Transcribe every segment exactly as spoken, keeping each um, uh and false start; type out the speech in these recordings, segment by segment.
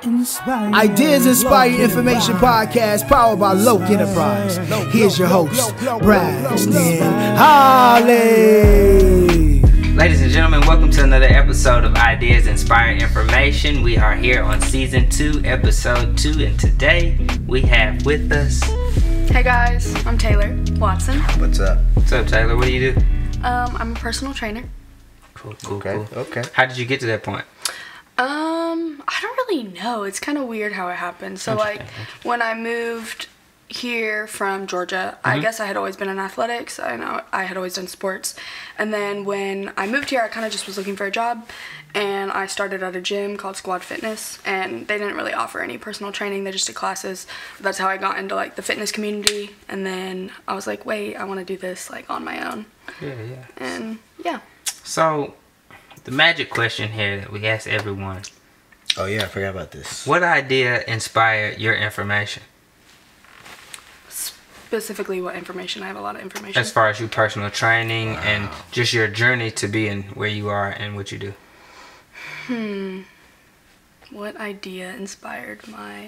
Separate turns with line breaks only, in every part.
Inspire.
Ideas Inspire Information Podcast powered by Loke Enterprise. Here's your host, Braxton Holly.
Ladies and gentlemen, welcome to another episode of Ideas Inspire Information. We are here on season two, episode two, and today we have with us.
Hey guys, I'm Taylor Watson.
What's up?
What's up, Taylor? What do you do?
Um, I'm a personal trainer.
Cool, cool,
Okay,
cool.
okay.
How did you get to that point?
Um, I don't really know. It's kind of weird how it happened. So like
Interesting,
when I moved here from Georgia, I guess I had always been in athletics. I know I had always done sports. And then when I moved here, I kind of just was looking for a job, and I started at a gym called Squad Fitness, and they didn't really offer any personal training. They just did classes. That's how I got into like the fitness community. And then I was like, wait, I want to do this like on my own.
Yeah, yeah.
And yeah.
So, the magic question here that we ask everyone:
Oh yeah, I forgot about this.
what idea inspired your information?
Specifically what information? I have a lot of information.
As far as your personal training and just your journey to being where you are and what you do.
Hmm. What idea inspired my...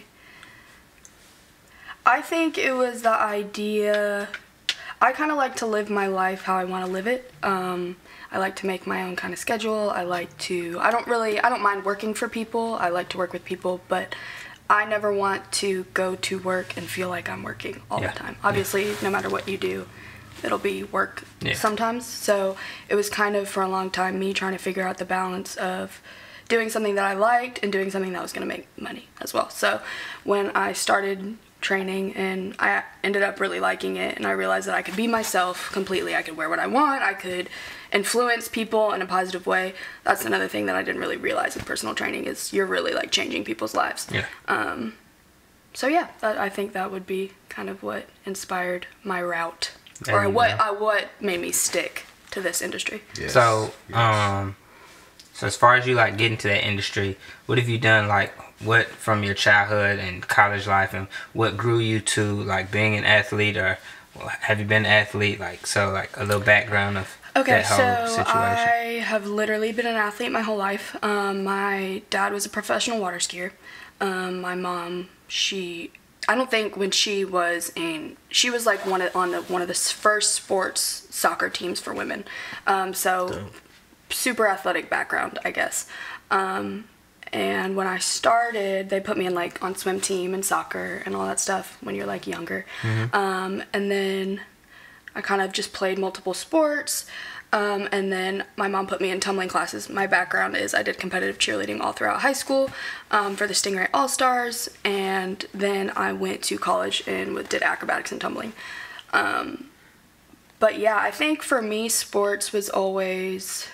I think it was the idea... I kind of like to live my life how I want to live it. Um, I like to make my own kind of schedule. I like to... I don't really... I don't mind working for people. I like to work with people, but I never want to go to work and feel like I'm working all
Yeah.
the time. Obviously, no matter what you do, it'll be work
Yeah.
sometimes. So it was kind of for a long time me trying to figure out the balance of doing something that I liked and doing something that was going to make money as well. So when I started training and I ended up really liking it, and I realized that I could be myself completely. I could wear what I want. I could influence people in a positive way. That's another thing that I didn't really realize with personal training is you're really like changing people's lives.
Yeah.
Um, so yeah, that, I think that would be kind of what inspired my route,
There
or
you
what
go.
uh, what made me stick to this industry.
Yes,
So,
yes.
um, so as far as you like getting to that industry, what have you done? Like, what from your childhood and college life, and what grew you to like being an athlete, or have you been an athlete? Like, so like a little background of
Okay,
that whole
so
situation.
I have literally been an athlete my whole life. Um, my dad was a professional water skier. Um, my mom, she, I don't think when she was in, she was like one of, on the, one of the first sports soccer teams for women. Um, so
Dope.
super athletic background, I guess. Um, and when I started, they put me in like on swim team and soccer and all that stuff when you're like younger. Um, and then I kind of just played multiple sports. Um, and then my mom put me in tumbling classes. My background is I did competitive cheerleading all throughout high school um, for the Stingray All-Stars. And then I went to college and did acrobatics and tumbling. Um, but yeah, I think for me, sports was always...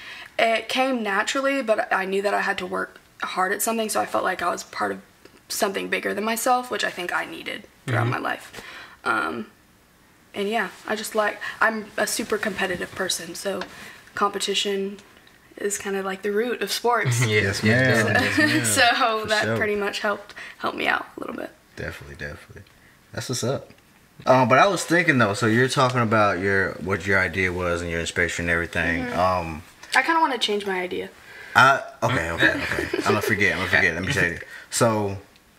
It came naturally, but I knew that I had to work hard at something, so I felt like I was part of something bigger than myself, which I think I needed throughout my life. Um, and yeah, I just like, I'm a super competitive person, so competition is kind of like the root of sports.
Yes,
ma'am. Yes, ma'am.
So
For
that
sure.
pretty much helped help me out a little bit.
Definitely, definitely. That's what's up. Um, but I was thinking though. So you're talking about your what your idea was and your inspiration and everything. Um,
I kind of want to change my idea.
I okay, okay, okay. I'm gonna forget. I'm gonna forget. Let me tell you. So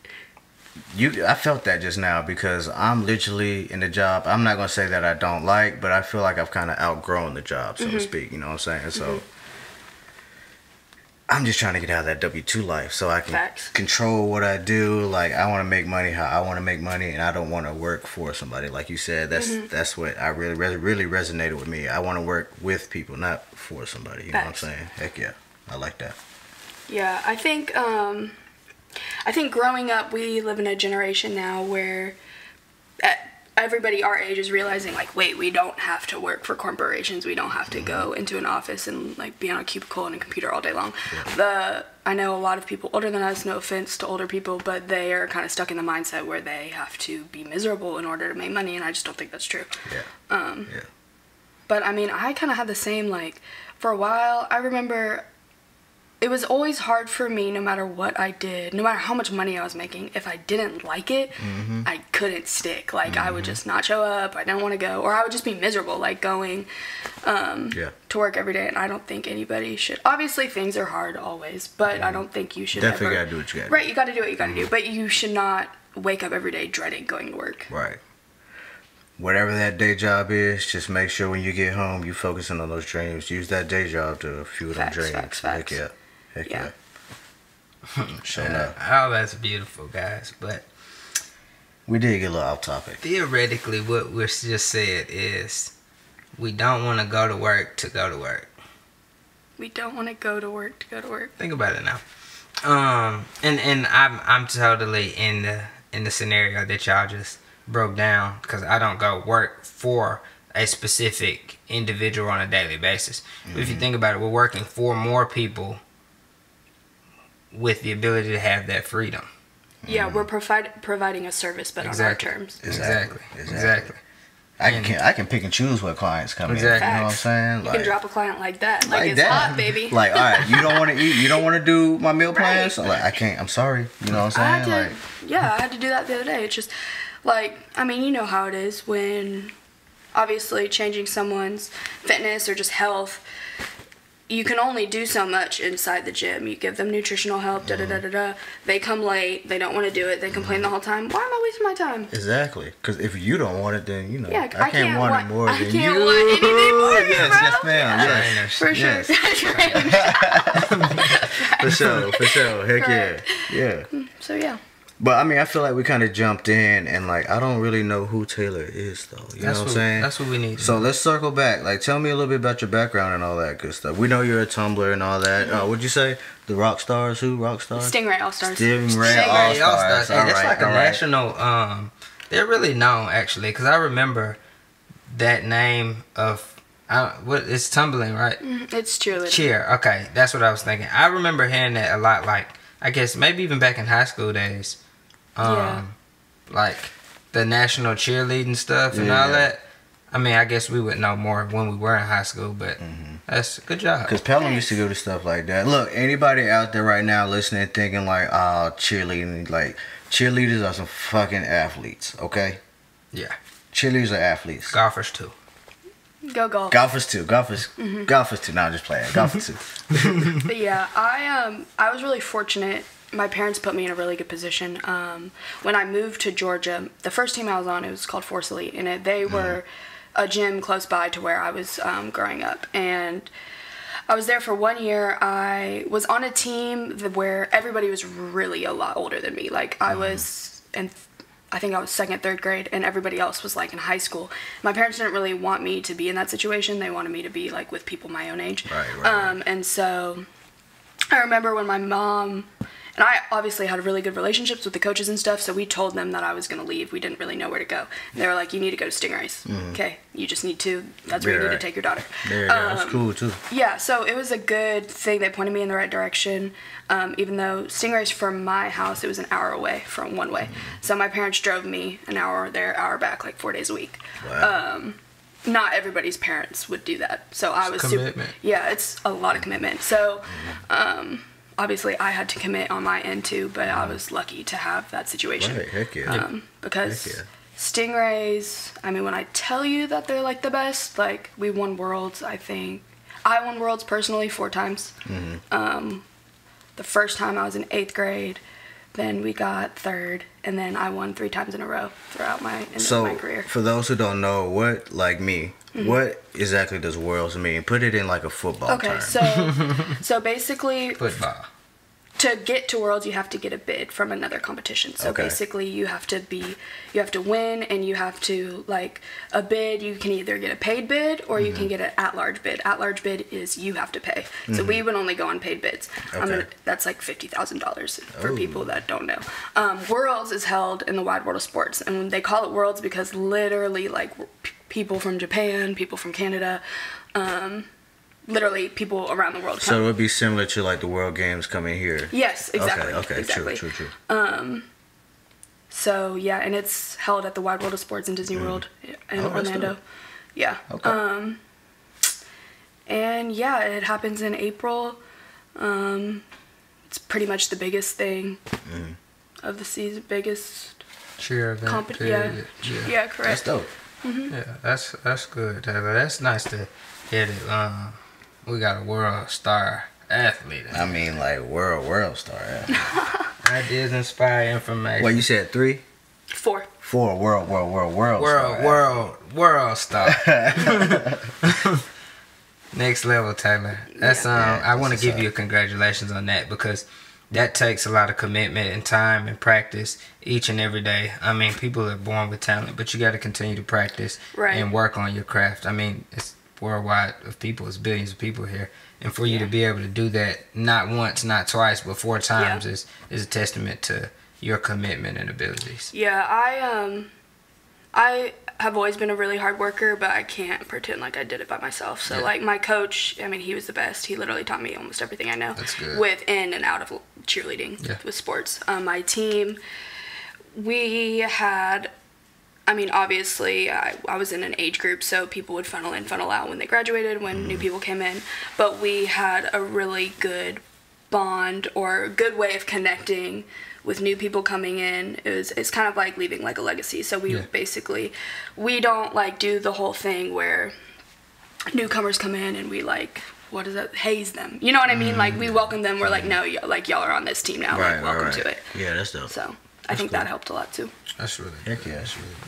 you, I felt that just now because I'm literally in the job. I'm not gonna say that I don't like, but I feel like I've kind of outgrown the job, so to speak. You know what I'm saying? So I'm just trying to get out of that W two life so I can
Facts.
control what I do. Like I want to make money how I want to make money, and I don't want to work for somebody. Like you said, that's that's what I really really really resonated with me. I want to work with people, not for somebody. You know
Facts.
what I'm saying? Heck yeah, I like that.
Yeah, I think um, I think growing up, we live in a generation now where uh, everybody our age is realizing like, wait, we don't have to work for corporations. We don't have to go into an office and like be on a cubicle and a computer all day long. The I know a lot of people older than us. No offense to older people, but they are kind of stuck in the mindset where they have to be miserable in order to make money, and I just don't think that's true.
Yeah.
Um,
Yeah.
But I mean, I kind of had the same, like, for a while. I remember it was always hard for me, no matter what I did, no matter how much money I was making. If I didn't like it, mm-hmm. I couldn't stick. Like, mm-hmm. I would just not show up. I didn't want to go. Or I would just be miserable, like, going um, yeah. to work every day. And I don't think anybody should. Obviously, things are hard always, but mm-hmm. I don't think you should
Definitely
ever.
got to do what you got to do.
Right, you got to do what you got to mm-hmm. do. But you should not wake up every day dreading going to work.
Right. Whatever that day job is, just make sure when you get home, you focusing on those dreams. Use that day job to fuel them dreams.
Facts, facts.
Heck yeah. Heck yeah.
yeah. Sure enough. Oh, that's beautiful, guys. But
we did get a little off topic.
Theoretically, what we're just said is we don't want to go to work to go to work.
We don't want to go to work to go to work.
Think about it now. Um, and and I'm I'm totally in the in the scenario that y'all just broke down, because I don't go work for a specific individual on a daily basis. Mm-hmm. If you think about it, we're working for more people with the ability to have that freedom.
Yeah, mm-hmm. we're provide, providing a service, but exactly. on our terms.
Exactly. Exactly. exactly.
I can I can pick and choose what clients come
exactly.
in. You know what I'm saying?
You
like,
can drop a client like that. Like,
like
it's
that.
hot, baby.
Like, all right, you don't want to eat. You don't want to do my meal plans.
Right.
Like, I can't. I'm sorry. You know what I'm
I had
saying?
to,
like,
yeah, I had to do that the other day. It's just, like, I mean, you know how it is when, obviously, changing someone's fitness or just health, you can only do so much inside the gym. You give them nutritional help, da da da da da. They come late. They don't want to do it. They complain the whole time. Why am I wasting my time?
Exactly. Because if you don't want it, then, you know,
yeah,
I, can't, can't want, want it more
I
than
can't
you.
want anything more,
yes,
bro.
yes, ma'am. Yes,
for
yes.
sure.
For sure, for sure. Heck right. yeah, yeah.
So yeah.
But I mean, I feel like we kind of jumped in, and like I don't really know who Taylor is, though. You
that's
know what I'm
what,
saying?
That's what we need.
So let's circle back. Like, tell me a little bit about your background and all that good stuff. We know you're a Tumblr and all that. Mm-hmm. Uh, what'd you say? The rock stars? Who? Rock stars?
Stingray All Stars.
Stingray All Stars.
Hey, that's like a right. national. Um, they're really known actually, because I remember that name of. I, what it's tumbling, right?
Mm-hmm. It's cheerleading.
Cheer. Okay, that's what I was thinking. I remember hearing that a lot. Like, I guess maybe even back in high school days. Um, yeah. Like the national cheerleading stuff and yeah. all that. I mean, I guess we would know more when we were in high school, but mm-hmm. that's a good job.
Because Pelham used to go to stuff like that. Look, anybody out there right now listening, thinking like, oh, cheerleading, like cheerleaders are some fucking athletes, okay?
Yeah.
Cheerleaders are athletes.
Golfers too.
Go golf.
Golfers too. Golfers. Mm-hmm. Golfers too. No, I'm just playing. Golfers too.
But yeah, I um I was really fortunate. My parents put me in a really good position. Um, when I moved to Georgia, the first team I was on, it was called Force Elite, and it, they were a gym close by to where I was um, growing up. And I was there for one year. I was on a team that, where everybody was really a lot older than me. Like, I was in, I think I was second, third grade, and everybody else was, like, in high school. My parents didn't really want me to be in that situation. They wanted me to be, like, with people my own age.
Right, right,
um,
right.
And so I remember when my mom... And I obviously had really good relationships with the coaches and stuff, so we told them that I was going to leave. We didn't really know where to go. And they were like, you need to go to Stingrays. Mm-hmm. Okay, you just need to. That's where yeah, you need right. to take your daughter.
Yeah, yeah um, that's cool, too.
Yeah, so it was a good thing. They pointed me in the right direction, um, even though Stingrays from my house, it was an hour away from one way. Mm-hmm. So my parents drove me an hour there, hour back, like four days a week.
Wow.
Um, not everybody's parents would do that. So I was
commitment.
super. Yeah, it's a lot of commitment. So, um... obviously, I had to commit on my end too, but I was lucky to have that situation.
Right, heck yeah.
Um, because
heck yeah.
Stingrays, I mean, when I tell you that they're like the best, like we won worlds, I think. I won worlds personally four times.
Mm-hmm.
Um, the first time I was in eighth grade, then we got third, and then I won three times in a row throughout my, in
so,
my career.
For those who don't know, what, like me, mm-hmm. what exactly does worlds mean? Put it in like a football
okay,
term.
so so basically,
football.
To get to Worlds, you have to get a bid from another competition. So
okay.
basically, you have to be, you have to win, and you have to, like, a bid, you can either get a paid bid, or you mm-hmm. can get an at-large bid. At-large bid is you have to pay. Mm-hmm. So we would only go on paid bids.
Okay.
I mean, that's like fifty thousand dollars for
Ooh.
people that don't know. Um, Worlds is held in the wide world of sports, and they call it Worlds because literally, like, p- people from Japan, people from Canada, um... literally people around the world come.
So it would be similar to like the World Games coming here.
Yes, exactly.
Okay, okay,
exactly.
true, true, true.
Um, so yeah, and it's held at the Wide World of Sports in Disney mm. World in
oh,
Orlando. Yeah.
Okay.
Um, and yeah, it happens in April. Um, it's pretty much the biggest thing
Mm.
of the season, biggest
Cheer event.
competition. Yeah,
period.
yeah,
yeah.
correct.
That's dope.
Yeah, that's that's good, Taylor. That's nice to hear that. Um, we got a world star athlete.
I mean, like world world star. Yeah.
Ideas, inspire, information.
Well, you said three,
Four.
four world world world world
world,
star,
world, world star. Next level, Taylor. That's
Yeah.
um.
Yeah,
I want to
that's
give
what's
you
up.
congratulations on that because that takes a lot of commitment and time and practice each and every day. I mean, people are born with talent, but you got to continue to practice
Right.
and work on your craft. I mean, it's worldwide of people. It's billions of people here, and for you to
Yeah.
be able to do that not once, not twice, but four times
Yeah.
is is a testament to your commitment and abilities.
Yeah, I um, I have always been a really hard worker, but I can't pretend like I did it by myself. So
Yeah.
like my coach, I mean, he was the best. He literally taught me almost everything I know.
That's good.
With in and out of cheerleading,
Yeah.
with sports. Um, my team, we had. I mean, obviously, I, I was in an age group, so people would funnel in, funnel out when they graduated, when new people came in. But we had a really good bond or good way of connecting with new people coming in. It was, it's kind of like leaving like a legacy. So we
Yeah.
basically, we don't like do the whole thing where newcomers come in and we like, what is that, haze them. You know what I mean? Like we welcome them. We're like, no, y- like y'all are on this team now.
Right,
like, welcome
right, right.
to it.
Yeah, that's dope.
So I think that helped a lot too.
That's really
Heck
good.
yeah.
That's really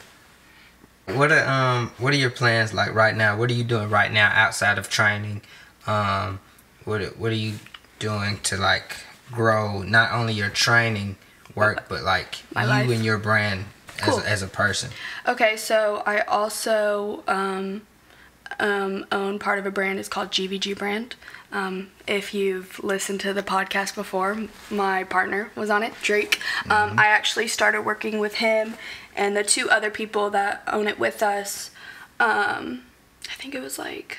good. What are um what are your plans like right now? What are you doing right now outside of training? Um, what are- what are you doing to like grow not only your training work but like
My
you
life.
and your brand as
Cool.
as a person?
Okay, so I also um, um, own part of a brand. It's called G V G Brand. Um, if you've listened to the podcast before, my partner was on it, Drake. Um, I actually started working with him and the two other people that own it with us. Um, I think it was like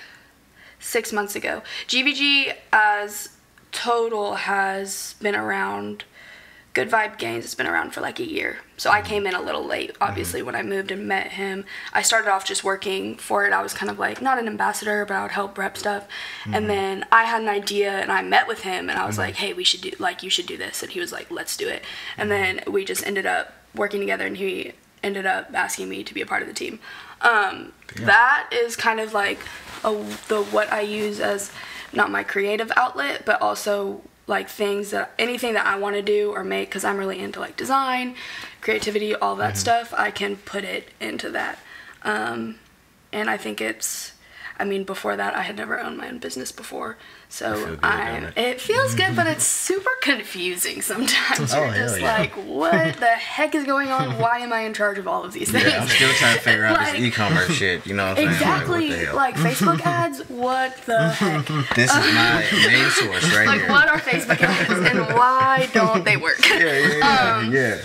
six months ago. G V G as total has been around. Good Vibe Gains has been around for like a year. So I came in a little late, obviously, when I moved and met him. I started off just working for it. I was kind of like, not an ambassador, but I would help rep stuff. And then I had an idea and I met with him and I was like, hey, we should do, like, you should do this. And he was like, let's do it. And then we just ended up working together and he ended up asking me to be a part of the team. Um, That is kind of like a, the what I use as not my creative outlet, but also like things that anything that I want to do or make, because I'm really into like design, creativity, all that stuff. I can put it into that, um, and I think it's. I mean, before that, I had never owned my own business before, so
feel good,
I.
don't it?
It feels good, but it's super confusing sometimes.
Oh,
You're
hell
just
yeah.
like, what the heck is going on? Why am I in charge of all of these things?
Yeah, I'm still trying to figure out
Like-
this e-commerce shit. You know what I'm saying?
Exactly,
Like, what the hell?
like Facebook ads. What the heck?
This is my main source right
Like,
here.
what are Facebook ads and why don't they work?
Yeah, yeah,
Um,
yeah.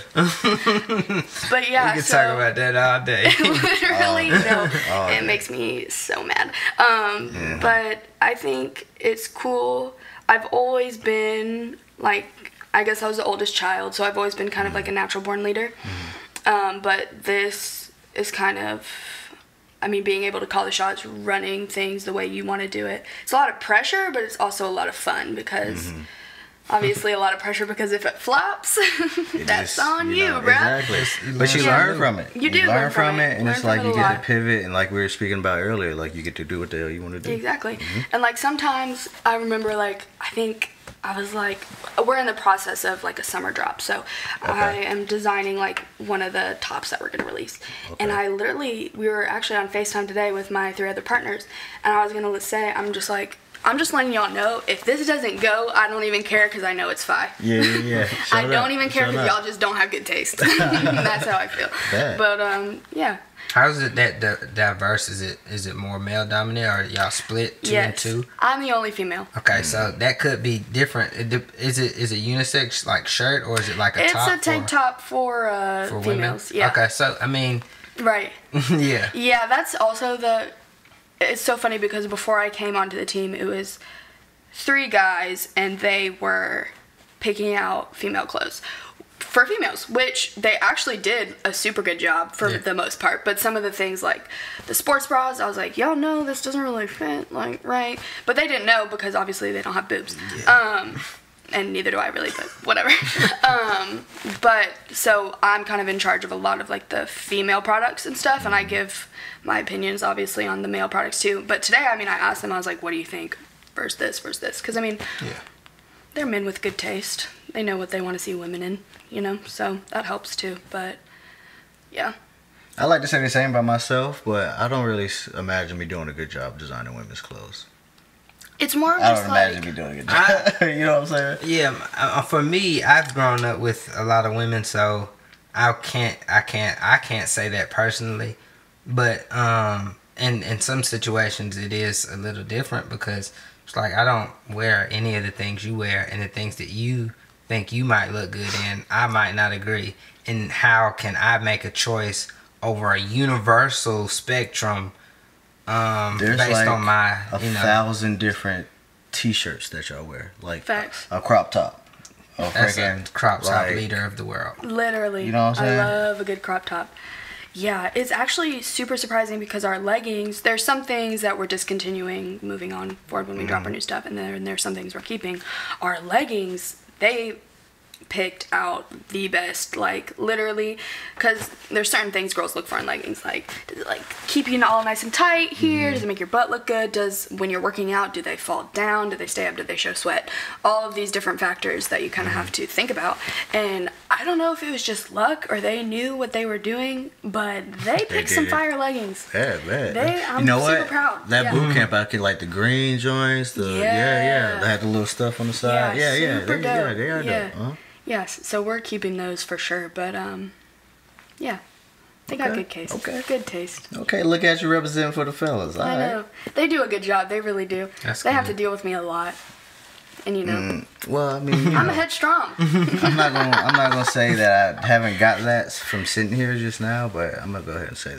yeah.
But yeah,
We can
so
talk about that all day.
literally, no,
Oh,
it
yeah.
makes me so mad. Um, But I think it's cool. I've always been like, I guess I was the oldest child, so I've always been kind of like a natural born leader. Um, but this is kind of, I mean, being able to call the shots, running things the way you want to do it. It's a lot of pressure, but it's also a lot of fun because obviously a lot of pressure because if it flops,
It
that's
is,
on you,
know,
bruh.
Exactly.
You
But you
learn
learn from it.
You do
learn,
learn
from
from
it,
it.
and
Learn
it's
from
like
it
you
a
get
lot.
to pivot, and like we were speaking about earlier, like you get to do what the hell you want to do.
Exactly. And like sometimes I remember like I think I was like we're in the process of like a summer drop. So I am designing like one of the tops that we're going to release. And
Okay.
I literally we were actually on FaceTime today with my three other partners and I was going to say I'm just like I'm just letting y'all know if this doesn't go, I don't even care because I know it's fine.
Yeah, yeah, yeah.
I
Shut
don't
up.
even care
Shut
because
up.
y'all just don't have good taste. That's how I feel.
Bet.
But um yeah.
How is it that di- diverse? Is it is it more male dominant or y'all split two and
Yes.
two?
I'm the only female.
Okay, so that could be different. It dep- Is it is it unisex like shirt or is it like a
It's
top
a tank
for,
top for uh
for
females.
women?
Yeah.
Okay, so I mean,
Right.
yeah.
Yeah, that's also the. It's so funny because before I came onto the team, it was three guys and they were picking out female clothes. for females, which they actually did a super good job for yeah. the most part. But some of the things like the sports bras, I was like, y'all know this doesn't really fit, like, right? But they didn't know because obviously they don't have boobs. Yeah. Um, and neither do I really, but whatever. um, but so I'm kind of in charge of a lot of like the female products and stuff, and I give my opinions obviously on the male products too. But today, I mean, I asked them, I was like, what do you think versus this versus this? Because I mean, yeah. they're men with good taste. They know what they want to see women in, you know, so that helps too. But yeah,
I like to say the same by myself, but I don't really imagine me doing a good job designing women's clothes.
It's more of
I
just
don't
like,
imagine me doing a good job. I, you know what I'm saying?
Yeah, uh, for me, I've grown up with a lot of women, so I can't, I can't, I can't say that personally. But um, in in some situations, it is a little different because it's like I don't wear any of the things you wear, and the things that you think you might look good in, I might not agree. And how can I make a choice over a universal spectrum um,
There's
based
like
on my,
a
you know,
thousand different T-shirts that y'all wear, like
Facts.
a, a crop top. A
that's
freaking
a crop top
like,
leader of the world.
Literally,
you know what I'm saying?
I love a good crop top. Yeah, it's actually super surprising because our leggings, there's some things that we're discontinuing, moving on forward when we mm. drop our new stuff, and then there's some things we're keeping. Our leggings, they picked out the best, like literally, because there's certain things girls look for in leggings, like does it like keep you all nice and tight here, mm. does it make your butt look good, does when you're working out, do they fall down, do they stay up, do they show sweat, all of these different factors that you kind of mm. have to think about. And I don't know if it was just luck or they knew what they were doing, but they picked they some fire leggings.
Yeah, man.
They, I'm
you know
super
what?
proud.
That
yeah.
boot camp, I could like the green joints, the yeah, yeah, yeah. They had the little stuff on the side. Yeah, yeah, yeah.
Super
They,
dope.
yeah, they are
yeah.
dope. Huh?
Yes, so we're keeping those for sure, but um, yeah, they
okay.
got good taste.
Okay.
Good taste.
Okay, look at you representing for the fellas. All
I
right.
know. They do a good job. They really do.
That's
they
good.
have to deal with me a lot, and you know.
Mm, well, I mean, you
I'm
know,
a headstrong.
I'm not gonna. I'm not gonna say that I haven't got that from sitting here just now, but I'm gonna go ahead and say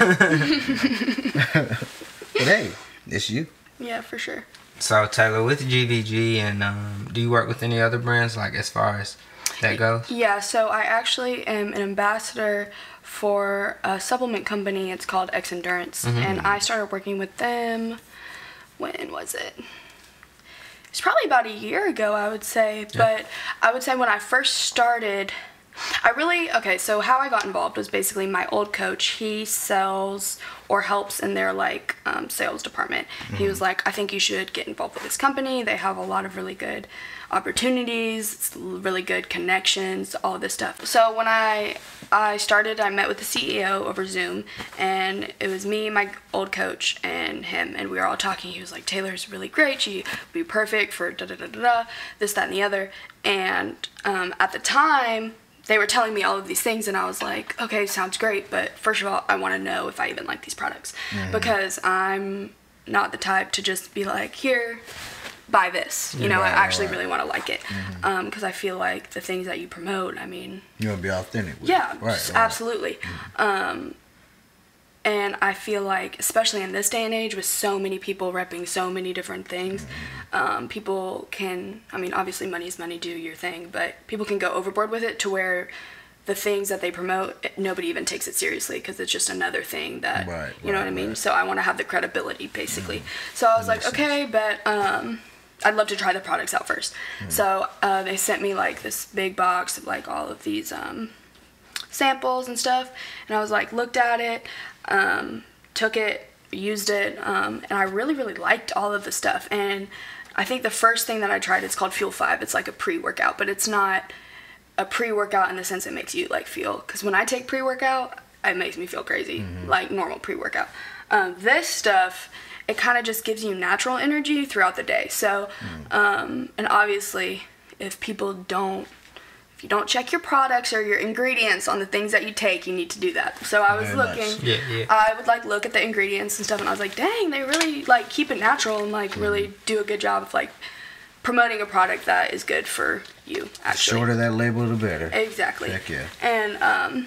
that.
Yeah.
But hey, it's you.
Yeah, for sure.
So Taylor, with G V G, and um, do you work with any other brands, like as far as that goes?
Yeah, so I actually am an ambassador for a supplement company. It's called X Endurance, mm-hmm. and I started working with them. When was it? It's probably about a year ago, I would say. Yeah. But I would say when I first started, I really, okay, so how I got involved was basically my old coach, he sells or helps in their like um, sales department. Mm-hmm. He was like, I think you should get involved with this company. They have a lot of really good opportunities, really good connections, all of this stuff. So when I I started, I met with the C E O over Zoom, and it was me, my old coach, and him, and we were all talking. He was like, Taylor's really great. She would be perfect for da da da da da, this, that, and the other. And um, at the time, they were telling me all of these things, and I was like, okay, sounds great, but first of all, I want to know if I even like these products, mm-hmm. because I'm not the type to just be like, here, buy this. You know, right, I actually right. really want to like it, because mm-hmm. um, I feel like the things that you promote, I mean,
you want to be authentic with
yeah,
it. Right,
absolutely.
Right. Mm-hmm.
Um, and I feel like, especially in this day and age, with so many people repping so many different things, mm-hmm. um, people can, I mean, obviously money is money, do your thing, but people can go overboard with it to where the things that they promote, nobody even takes it seriously because it's just another thing that,
right,
you know
right,
what I mean?
Right.
So I want to have the credibility, basically. Mm-hmm. So I was
that
like, okay, but um, I'd love to try the products out first. Mm-hmm. So uh, they sent me like this big box of like all of these um, samples and stuff, and I was like, looked at it, um, took it, used it, um, and I really, really liked all of the stuff. And I think the first thing that I tried, it's called Fuel five. It's like a pre-workout, but it's not a pre-workout in the sense it makes you like feel, because when I take pre-workout, it makes me feel crazy, mm-hmm. like normal pre-workout. Um, this stuff, it kind of just gives you natural energy throughout the day. So, mm. um, and obviously, if people don't, if you don't check your products or your ingredients on the things that you take, you need to do that. So I was
Very
looking,
nice.
Yeah, yeah.
I would like look at the ingredients and stuff, and I was like, dang, they really like keep it natural and like mm. really do a good job of like promoting a product that is good for you, actually.
The shorter that label, the better.
Exactly.
Heck yeah.
And, um,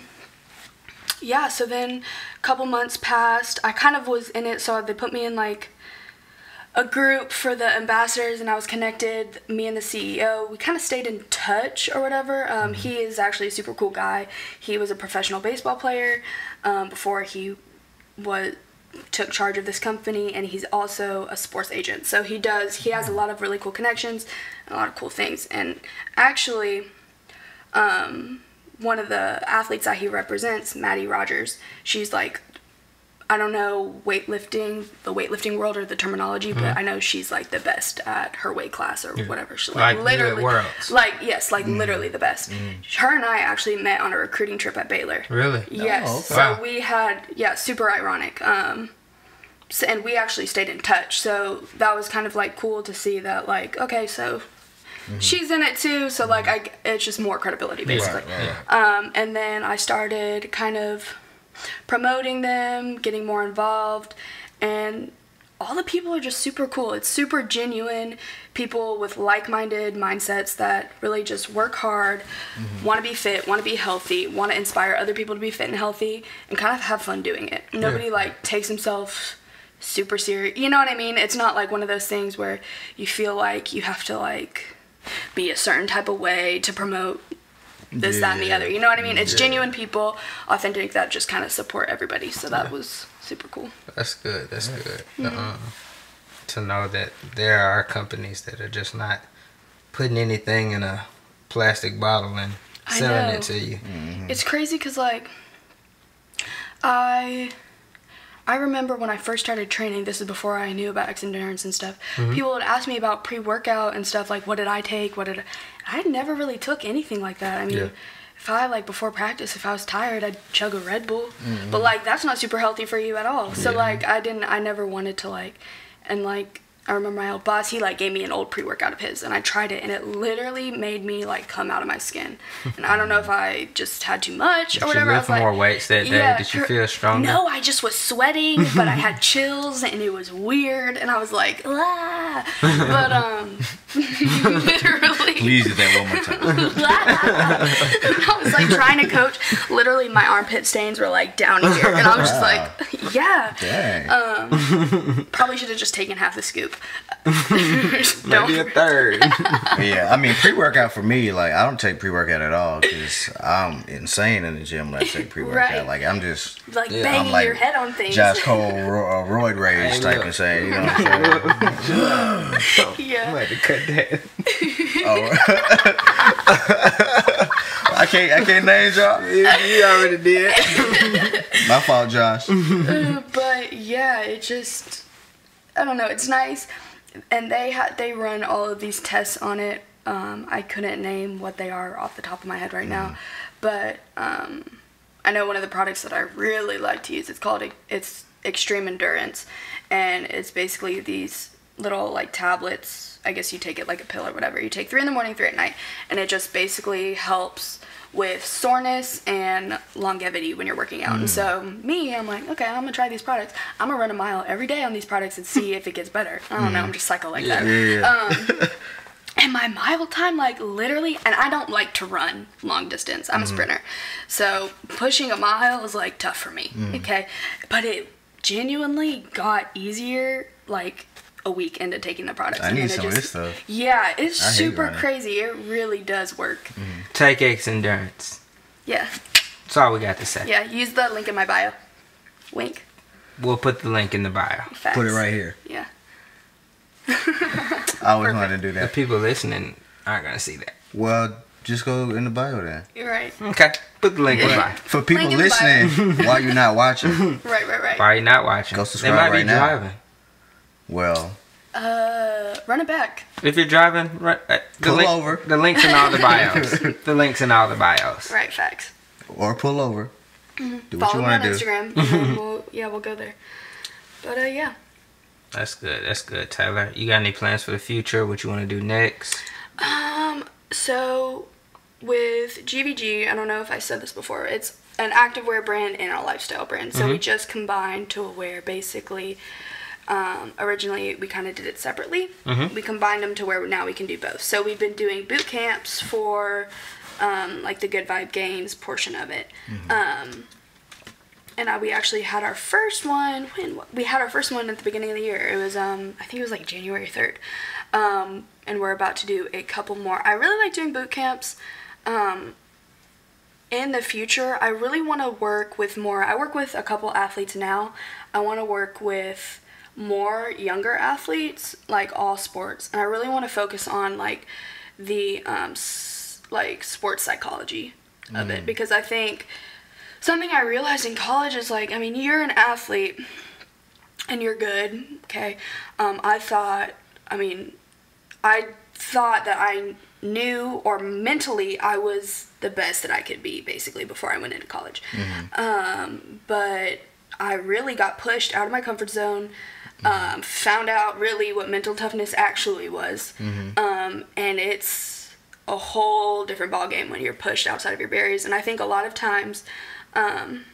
yeah, so then a couple months passed. I kind of was in it, so they put me in, like, a group for the ambassadors, and I was connected, me and the C E O, we kind of stayed in touch or whatever. Um, mm-hmm. He is actually a super cool guy. He was a professional baseball player um, before he was took charge of this company, and he's also a sports agent. So he does, he has a lot of really cool connections, and a lot of cool things. And actually, um, one of the athletes that he represents, Maddie Rogers, she's like, I don't know weightlifting, the weightlifting world or the terminology, mm-hmm. but I know she's like the best at her weight class or yeah. whatever. She's like, like literally, worlds. like yes, like mm-hmm. literally the best. Mm-hmm. Her and I actually met on a recruiting trip at Baylor.
Really?
Yes. Oh, okay. So wow. we had yeah, super ironic. Um, so, and we actually stayed in touch. So that was kind of like cool to see that like okay, so. Mm-hmm. She's in it too, so like I, it's just more credibility basically. Right, right. Um, and then I started kind of promoting them, getting more involved, and all the people are just super cool. It's super genuine people with like-minded mindsets that really just work hard, mm-hmm. want to be fit, want to be healthy, want to inspire other people to be fit and healthy, and kind of have fun doing it. Nobody yeah. like takes themselves super serious. You know what I mean? It's not like one of those things where you feel like you have to like be a certain type of way to promote this, yeah. that, and the other. You know what I mean? It's yeah. genuine people, authentic, that just kind of support everybody. So that yeah. was super cool.
That's good. That's yeah. good. Mm-hmm. Uh, to know that there are companies that are just not putting anything in a plastic bottle and selling it to you.
Mm-hmm. It's crazy because, like, I... I remember when I first started training, this is before I knew about X Endurance and stuff, mm-hmm. people would ask me about pre-workout and stuff, like what did I take, what did I... I never really took anything like that. I mean, yeah. if I, like, before practice, if I was tired, I'd chug a Red Bull. Mm-hmm. But, like, that's not super healthy for you at all. So, yeah. like, I didn't, I never wanted to, like, and, like, I remember my old boss, he, like, gave me an old pre-workout of his, and I tried it, and it literally made me, like, come out of my skin. And I don't know if I just had too much or
Did
whatever.
Did you lift more like, weights that day? Yeah, Did you feel stronger?
No, I just was sweating, but I had chills, and it was weird, and I was like, ah. But, um, literally.
Please do that one more time.
I was, like, trying to coach. Literally, my armpit stains were, like, down here, and I was just like, yeah. Dang. Um, probably should have just taken half the scoop.
Maybe a third.
Yeah, I mean pre-workout for me, like I don't take pre-workout at all because I'm insane in the gym when I take pre-workout. Right. Like I'm just
like yeah, banging I'm like your head on things.
Josh Cole, ro- uh, roid rage type of saying. You know what I'm saying?
Yeah.
I'm going to cut that.
Oh. I can't. I can't name drop.
You already did.
My fault, Josh.
Uh, but yeah, it just. I don't know. It's nice. And they ha- they run all of these tests on it. Um, I couldn't name what they are off the top of my head right now, but um, I know one of the products that I really like to use. It's called it's Extreme Endurance, and it's basically these little like tablets. I guess you take it like a pill or whatever. You take three in the morning, three at night, and it just basically helps with soreness and longevity when you're working out. Mm. And so me, I'm like, okay, I'm gonna try these products. I'm gonna run a mile every day on these products and see if it gets better. I don't mm. know, I'm just psycho like
yeah,
that.
Yeah, yeah.
Um, and my mile time, like literally, and I don't like to run long distance. I'm mm. a sprinter. So pushing a mile is like tough for me, mm. okay? But it genuinely got easier, like a week into taking the products.
I need some
just,
of this stuff.
Yeah, it's I super crazy. It really does work.
Mm-hmm. Take X Endurance.
Yeah.
That's all we got to say.
Yeah, use the link in my bio. Wink.
We'll put the link in the bio.
Facts.
Put it right here.
Yeah.
I always wanted to do that.
The people listening aren't going to see that.
Well, just go in the bio then.
You're right.
Okay. Put the link yeah. in the bio.
For people listening while you're not watching.
Right, right, right.
While you're not watching.
Go subscribe
they might
right
be
now.
driving.
Well.
Uh, run it back.
If you're driving, run, uh, the
pull
link,
over.
The links in all the bios. The links in all the bios.
Right, facts.
Or pull over.
Mm-hmm.
Do what
Follow
you
me on
want to do.
Instagram. And we'll, yeah, we'll go there. But uh, yeah.
That's good. That's good, Taylor. You got any plans for the future? What you want to do next?
Um. So with G V G, I don't know if I said this before. It's an activewear brand and a lifestyle brand. So mm-hmm. we just combined to where basically. Um, originally, we kind of did it separately. Mm-hmm. We combined them to where now we can do both. So we've been doing boot camps for um, like the Good Vibe Games portion of it. Mm-hmm. Um, and I, we actually had our first one. When we had our first one at the beginning of the year, it was um, I think it was like January third, um, and we're about to do a couple more. I really like doing boot camps. Um, in the future, I really want to work with more. I work with a couple athletes now. I want to work with more younger athletes, like all sports, and I really want to focus on like the um, s- like sports psychology of
Mm.
it, because I think something I realized in college is like, I mean, you're an athlete and you're good, okay? Um, I thought, I mean, I thought that I knew, or mentally I was the best that I could be basically before I went into college.
Mm-hmm.
Um, but I really got pushed out of my comfort zone. Um, found out really what mental toughness actually was.
Mm-hmm.
Um, and it's a whole different ballgame when you're pushed outside of your barriers. And I think a lot of times um,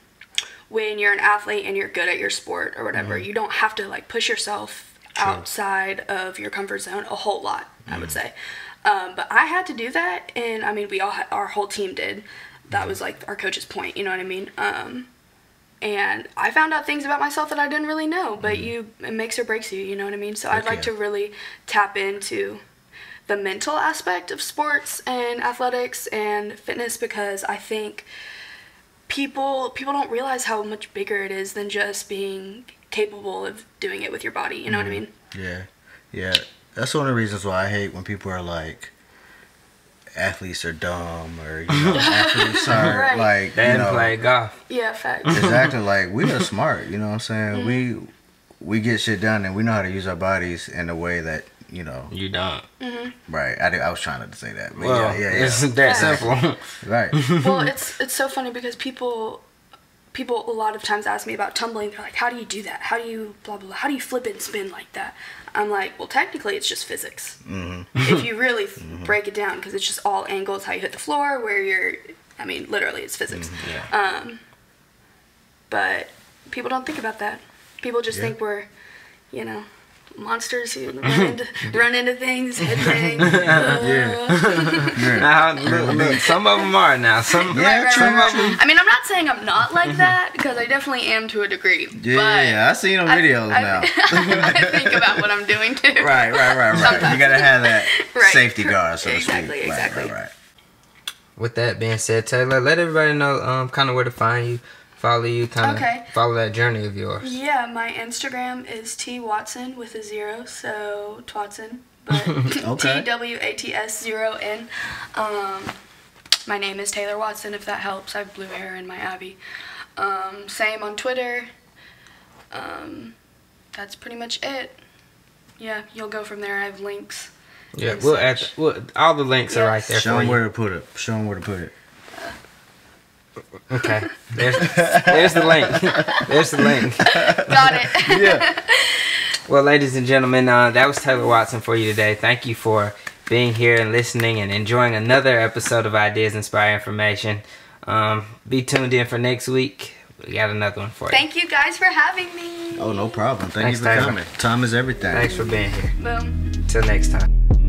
when you're an athlete and you're good at your sport or whatever,
Mm-hmm.
you don't have to like push yourself
True.
outside of your comfort zone a whole lot, I would say. Um, but I had to do that, and I mean, we all, ha- our whole team did. That was like our coach's point, you know what I mean? Um, and I found out things about myself that I didn't really know, but you, it makes or breaks you, you know what I mean? So I'd like
Okay.
to really tap into the mental aspect of sports and athletics and fitness, because I think people people don't realize how much bigger it is than just being capable of doing it with your body, you know what I mean?
Yeah, yeah. That's one of the reasons why I hate when people are like, athletes are dumb, or you know, athletes are
Right.
like,
They
you
didn't
know,
play golf.
Yeah, facts.
exactly. Like, we are smart. You know what I'm saying?
Mm-hmm.
We we get shit done, and we know how to use our bodies in a way that, you know.
You don't.
Right. I, did- I was trying to say that. But
Well,
yeah, yeah,
it's
yeah.
that
Facts.
simple.
Right.
Well, it's it's so funny because people people a lot of times ask me about tumbling. They're like, how do you do that? How do you blah blah blah? How do you flip and spin like that? I'm like, well, technically it's just physics.
Mm-hmm.
If you really break it down, because it's just all angles, how you hit the floor, where you're. I mean, literally, it's physics.
Mm-hmm. Yeah.
Um, but people don't think about that. People just
Yeah.
think we're, you know, monsters who run into, run into things, headbang. Uh,
Now, look, look, some of them are now. Some,
Yeah,
Right, right,
some
right,
of
right.
them.
I mean, I'm not saying I'm not like that, because I definitely am to a degree.
Yeah,
but
yeah, I seen them
I-
videos
I,
now.
I think about what I'm doing too.
Right, right, right, right.
Sometimes.
You gotta have that
Right.
safety guard, so
Exactly,
to speak. Right,
exactly.
Right, right.
With that being said, Taylor, let everybody know um kind of where to find you, follow you, kind of
Okay.
follow that journey of yours.
Yeah, my Instagram is T Watson with a zero, so Twatson, but
Okay.
T W A T S zero N. Um, my name is Taylor Watson, if that helps. I have blue hair in my Abby. Um, same on Twitter. Um, that's pretty much it. Yeah, you'll go from there. I have links.
Yeah,
and
we'll add
such.
we'll, all the links are
Yeah.
right there
Show
for
them
you.
where to put it. Show them where to put it.
Okay, there's there's the link. There's the link.
Got it.
Yeah.
Well, ladies and gentlemen, uh, that was Taylor Watson for you today. Thank you for being here and listening and enjoying another episode of Ideas Inspire Information. Um, be tuned in for next week. We got another one for you.
Thank you guys for having me.
Oh, no problem. Thank
Thanks,
you for
Taylor.
coming. Time is everything.
Thanks for being here.
Boom.
Till next time.